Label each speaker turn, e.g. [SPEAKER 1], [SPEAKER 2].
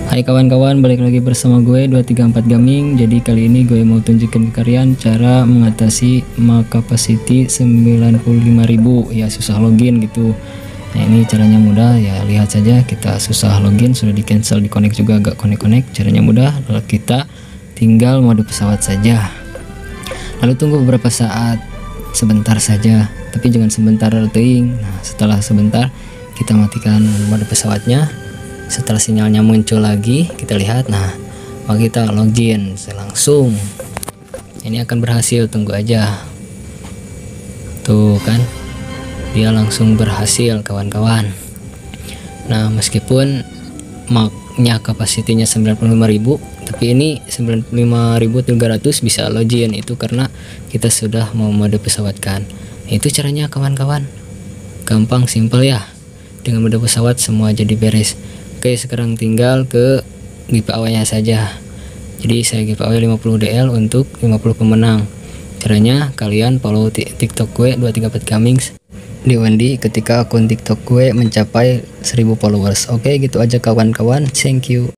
[SPEAKER 1] Hai kawan-kawan, balik lagi bersama gue 234 Gaming. Jadi kali ini gue mau tunjukin ke kalian cara mengatasi mark capacity 95.000 ya, susah login gitu. Nah ini caranya mudah ya, lihat saja. Kita susah login, sudah di cancel, di connect juga agak connect. Caranya mudah, lalu kita tinggal mode pesawat saja, lalu tunggu beberapa saat, sebentar saja, tapi jangan sebentar ting. Nah setelah sebentar kita matikan mode pesawatnya. Setelah sinyalnya muncul lagi, kita lihat, nah maka kita login langsung. Ini akan berhasil, tunggu aja. Tuh kan, dia langsung berhasil kawan-kawan. Nah meskipun marknya kapasitinya 95.000, tapi ini 95.300 bisa login, itu karena kita sudah mau mode pesawat kan. Itu caranya kawan-kawan, gampang, simple ya. Dengan mode pesawat semua jadi beres. Oke, sekarang tinggal ke giveaway-nya saja. Jadi saya giveaway 50 DL untuk 50 pemenang. Caranya kalian follow TikTok gue 234 Gaming di Wendy ketika akun TikTok gue mencapai 1000 followers. Oke, gitu aja kawan-kawan. Thank you.